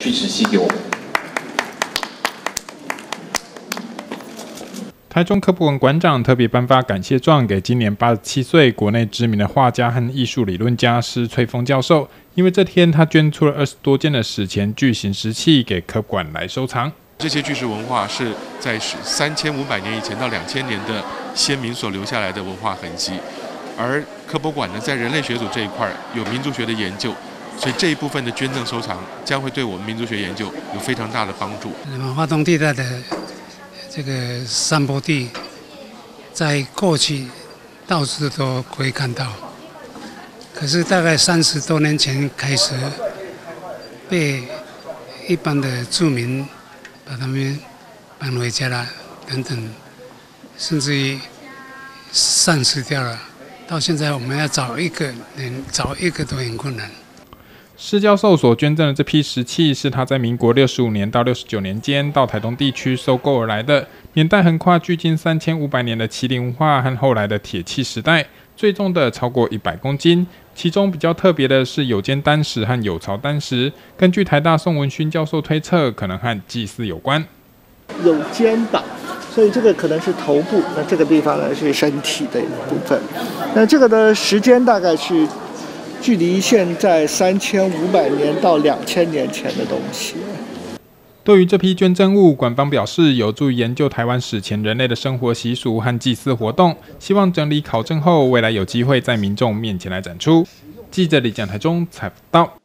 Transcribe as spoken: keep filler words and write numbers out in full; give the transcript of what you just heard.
去直系给我们。 台中科博馆馆长特别颁发感谢状给今年八十七岁国内知名的画家和艺术理论家施翠峰教授，因为这天他捐出了二十多件的史前巨型石器给科馆来收藏。 这些巨石文化是在三千五百年以前到两千年的先民所留下来的文化痕迹，而科博馆呢，在人类学组这一块有民族学的研究，所以这一部分的捐赠收藏将会对我们民族学研究有非常大的帮助。 华东地带的这个山坡地，在过去到处都可以看到，可是大概三十多年前开始，被一般的住民把他们搬回家了，等等，甚至于丧失掉了。到现在，我们要找一个人，找一个都很困难。 施教授所捐赠的这批石器，是他在民国六十五年到六十九年间到台东地区收购而来的，年代横跨距今三千五百年的麒麟文化和后来的铁器时代，最重的超过一百公斤。其中比较特别的是有尖单石和有槽单石，根据台大宋文勋教授推测，可能和祭祀有关。 有肩膀，所以这个可能是头部，那这个地方呢是身体的一部分。那这个的时间大概是距离现在三千五百年到两千年前的东西。 对于这批捐赠物，馆方表示有助于研究台湾史前人类的生活习俗和祭祀活动，希望整理考证后，未来有机会在民众面前来展出。记者李蒋台中采访到。